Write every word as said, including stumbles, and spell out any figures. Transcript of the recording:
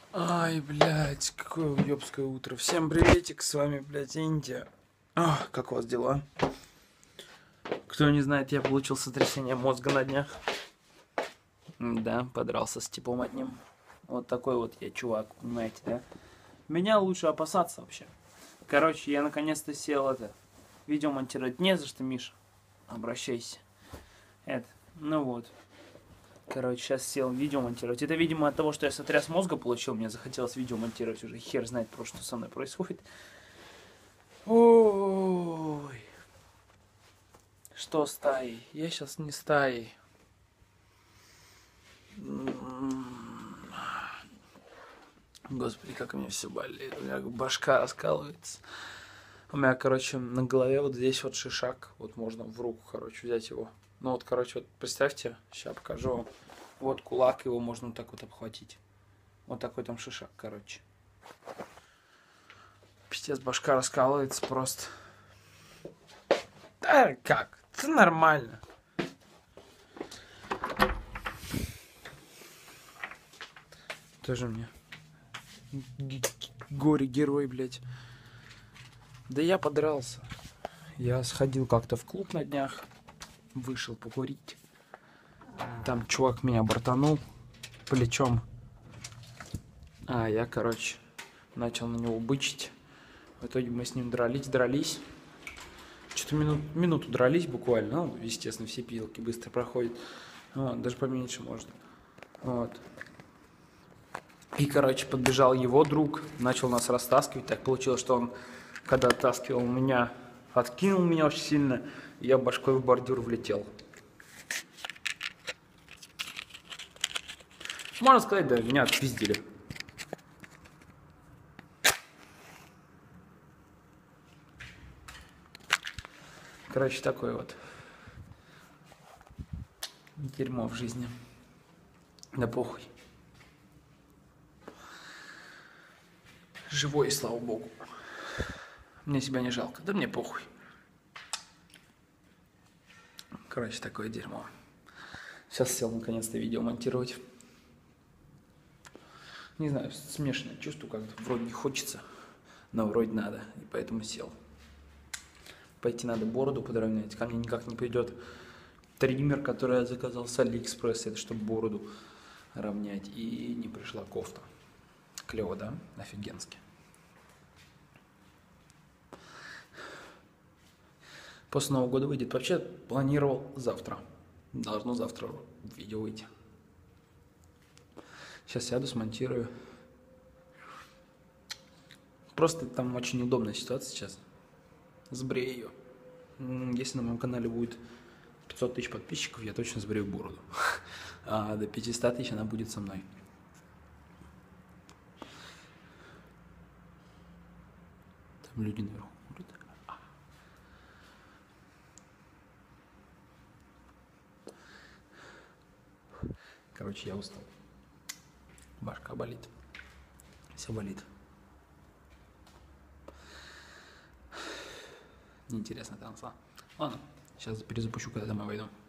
Ай, блядь, какое уёбское утро. Всем приветик, с вами, блядь, Индия. Ах, как у вас дела? Кто не знает, я получил сотрясение мозга на днях. Да, подрался с типом одним. Вот такой вот я чувак, понимаете, да? Меня лучше опасаться вообще. Короче, я наконец-то сел это, видео монтировать. Не за что, Миша. Обращайся. Это, ну вот. Короче, сейчас сел видео монтировать. Это, видимо, от того, что я сотряс мозга получил, мне захотелось видео монтировать уже. Хер знает про что со мной происходит. Ой. Что стаи? Я сейчас не стаи. Господи, как у меня все болит. У меня башка раскалывается. У меня, короче, на голове вот здесь вот шишак. Вот можно в руку, короче, взять его. Ну вот, короче, вот представьте, сейчас покажу вам. Вот кулак, его можно вот так вот обхватить. Вот такой там шишак, короче. Пиздец, башка раскалывается просто. Да как? Это нормально. Тоже мне. Горе-герой, блядь. Да я подрался. Я сходил как-то в клуб на днях. Вышел покурить. Там чувак меня бортанул плечом. А я, короче, начал на него бычить. В итоге мы с ним дрались, дрались. Что-то минут, минуту дрались буквально. Ну, естественно, все пилки быстро проходят. Вот, даже поменьше можно. Вот. И, короче, подбежал его друг, начал нас растаскивать. Так получилось, что он, когда оттаскивал меня, откинул меня очень сильно, и я башкой в бордюр влетел. Можно сказать, да, меня отпиздили. Короче, такое вот дерьмо в жизни. Да похуй. Живой, слава богу. Мне себя не жалко. Да мне похуй. Короче, такое дерьмо. Сейчас сел наконец-то видео монтировать. Не знаю, смешанное чувство, как-то вроде не хочется, но вроде надо, и поэтому сел. Пойти надо бороду подровнять. Ко мне никак не придет триммер, который я заказал с Алиэкспресс, это чтобы бороду равнять. И не пришла кофта. Клево, да? Офигенски. После Нового года выйдет. Вообще планировал завтра. Должно завтра видео выйти. Сейчас сяду, смонтирую. Просто там очень удобная ситуация сейчас. Сбрею ее. Если на моем канале будет пятьсот тысяч подписчиков, я точно сбрею бороду. А до пятисот тысяч она будет со мной. Там люди наверху. Короче, я устал. Башка болит. Все болит. Неинтересно танца. Ладно, сейчас перезапущу, когда домой войду.